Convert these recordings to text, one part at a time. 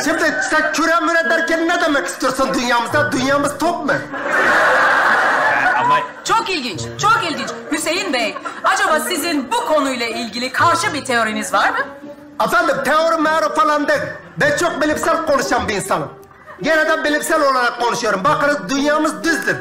Şimdi sen küre müre derken ne demek istiyorsun dünyamızda? Dünyamız top mu? Ama Çok ilginç, çok ilginç. Hüseyin Bey, acaba sizin bu konuyla ilgili karşı bir teoriniz var mı? Efendim teori meğeri falan değil. Ben çok bilimsel konuşan bir insanım. Gene de bilimsel olarak konuşuyorum. Bakınız dünyamız düzdür.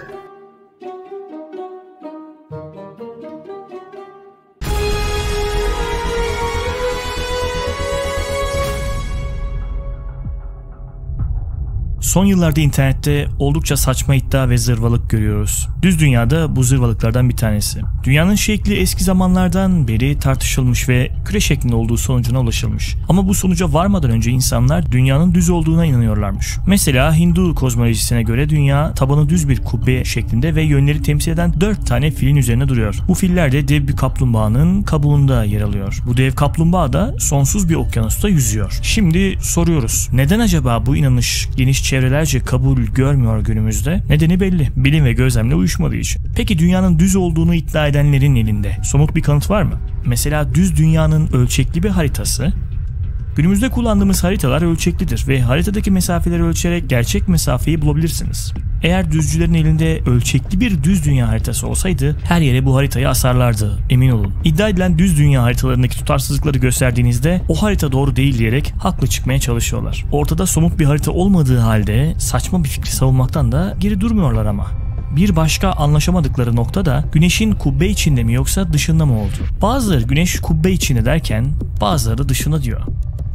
Son yıllarda internette oldukça saçma iddia ve zırvalık görüyoruz. Düz dünyada bu zırvalıklardan bir tanesi. Dünyanın şekli eski zamanlardan beri tartışılmış ve küre şeklinde olduğu sonucuna ulaşılmış. Ama bu sonuca varmadan önce insanlar dünyanın düz olduğuna inanıyorlarmış. Mesela Hindu kozmolojisine göre dünya tabanı düz bir kubbe şeklinde ve yönleri temsil eden 4 tane filin üzerine duruyor. Bu filler de dev bir kaplumbağanın kabuğunda yer alıyor. Bu dev kaplumbağa da sonsuz bir okyanusta yüzüyor. Şimdi soruyoruz. Neden acaba bu inanış geniş çevrelerce kabul görmüyor günümüzde? Nedeni belli. Bilim ve gözlemle uyuşmadığı için. Peki dünyanın düz olduğunu iddia edenlerin elinde somut bir kanıt var mı? Mesela düz dünyanın ölçekli bir haritası. Günümüzde kullandığımız haritalar ölçeklidir ve haritadaki mesafeleri ölçerek gerçek mesafeyi bulabilirsiniz. Eğer düzcülerin elinde ölçekli bir düz dünya haritası olsaydı her yere bu haritayı asarlardı, emin olun. İddia edilen düz dünya haritalarındaki tutarsızlıkları gösterdiğinizde o harita doğru değil diyerek haklı çıkmaya çalışıyorlar. Ortada somut bir harita olmadığı halde saçma bir fikri savunmaktan da geri durmuyorlar ama. Bir başka anlaşamadıkları nokta da güneşin kubbe içinde mi yoksa dışında mı oldu? Bazıları güneş kubbe içinde derken bazıları da dışında diyor.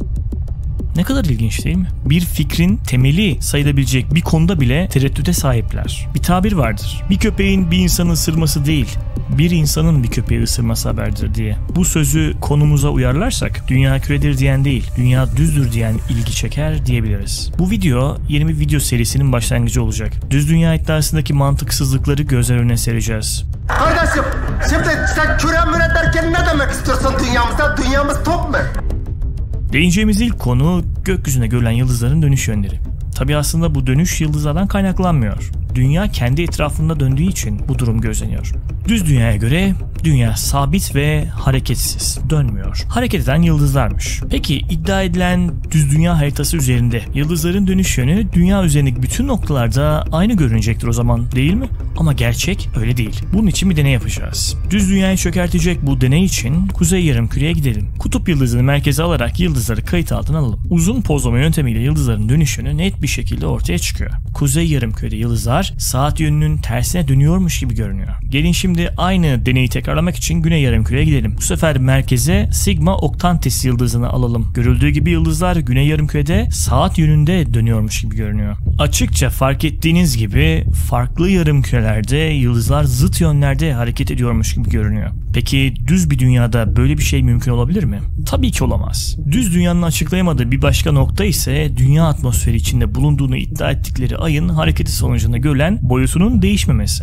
Ne kadar ilginç değil mi? Bir fikrin temeli sayılabilecek bir konuda bile tereddüte sahipler. Bir tabir vardır. Bir köpeğin bir insanı ısırması değil, bir insanın bir köpeği ısırması haberdir diye. Bu sözü konumuza uyarlarsak dünya küredir diyen değil, dünya düzdür diyen ilgi çeker diyebiliriz. Bu video yeni bir video serisinin başlangıcı olacak. Düz dünya iddiasındaki mantıksızlıkları gözler önüne sereceğiz. Kardeşim şimdi sen küre müre derken ne demek istiyorsun dünyamızda? Dünyamız top mu? Değineceğimiz ilk konu gökyüzüne görülen yıldızların dönüş yönleri. Tabi aslında bu dönüş yıldızlardan kaynaklanmıyor. Dünya kendi etrafında döndüğü için bu durum gözleniyor. Düz dünyaya göre dünya sabit ve hareketsiz, dönmüyor. Hareket eden yıldızlarmış. Peki iddia edilen düz dünya haritası üzerinde yıldızların dönüş yönü dünya üzerindeki bütün noktalarda aynı görünecektir o zaman, değil mi? Ama gerçek öyle değil. Bunun için bir deney yapacağız. Düz dünyayı çökertecek bu deney için Kuzey Yarımküre'ye gidelim. Kutup yıldızını merkeze alarak yıldızları kayıt altına alalım. Uzun pozlama yöntemiyle yıldızların dönüş yönü net bir şekilde ortaya çıkıyor. Kuzey Yarımküre'de yıldızlar saat yönünün tersine dönüyormuş gibi görünüyor. Gelin şimdi aynı deneyi tekrarlamak için Güney Yarımküre'ye gidelim. Bu sefer merkeze Sigma Octantis yıldızını alalım. Görüldüğü gibi yıldızlar Güney Yarımküre'de saat yönünde dönüyormuş gibi görünüyor. Açıkça fark ettiğiniz gibi farklı yarımkürelerde yıldızlar zıt yönlerde hareket ediyormuş gibi görünüyor. Peki düz bir dünyada böyle bir şey mümkün olabilir mi? Tabii ki olamaz. Düz dünyanın açıklayamadığı bir başka nokta ise dünya atmosferi içinde bulunduğunu iddia ettikleri ayın hareketi sonucunda görülen boyutunun değişmemesi.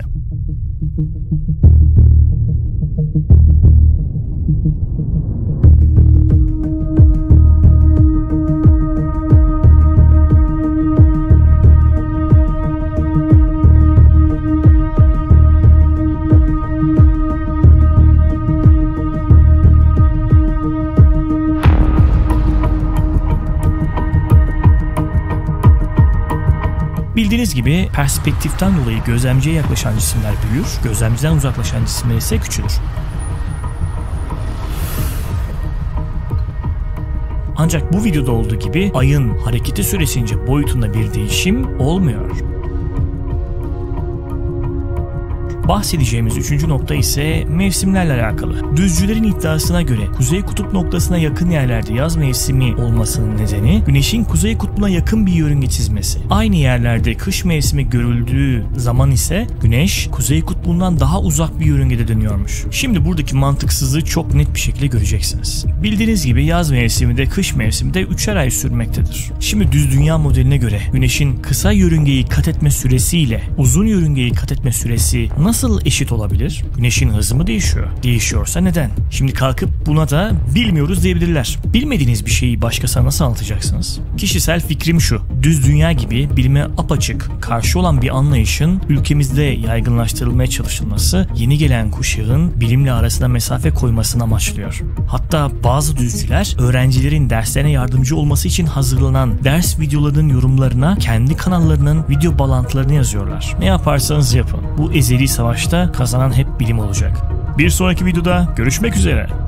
Bildiğiniz gibi perspektiften dolayı gözlemciye yaklaşan cisimler büyür, gözlemciden uzaklaşan cisimler ise küçülür. Ancak bu videoda olduğu gibi ayın hareketi süresince boyutunda bir değişim olmuyor. Bahsedeceğimiz üçüncü nokta ise mevsimlerle alakalı. Düzcülerin iddiasına göre kuzey kutup noktasına yakın yerlerde yaz mevsimi olmasının nedeni güneşin kuzey kutbuna yakın bir yörünge çizmesi. Aynı yerlerde kış mevsimi görüldüğü zaman ise güneş kuzey kutbundan daha uzak bir yörüngede dönüyormuş. Şimdi buradaki mantıksızlığı çok net bir şekilde göreceksiniz. Bildiğiniz gibi yaz mevsimi de kış mevsimi de 3'er ay sürmektedir. Şimdi düz dünya modeline göre güneşin kısa yörüngeyi kat etme süresiyle uzun yörüngeyi kat etme süresi nasıl nasıl eşit olabilir? Güneşin hızı mı değişiyor? Değişiyorsa neden? Şimdi kalkıp buna da bilmiyoruz diyebilirler. Bilmediğiniz bir şeyi başkasına nasıl anlatacaksınız? Kişisel fikrim şu. Düz dünya gibi bilime apaçık karşı olan bir anlayışın ülkemizde yaygınlaştırılmaya çalışılması yeni gelen kuşağın bilimle arasına mesafe koymasını amaçlıyor. Hatta bazı düzcüler öğrencilerin derslerine yardımcı olması için hazırlanan ders videolarının yorumlarına kendi kanallarının video bağlantılarını yazıyorlar. Ne yaparsanız yapın. Bu ezeli savaşta kazanan hep bilim olacak. Bir sonraki videoda görüşmek üzere.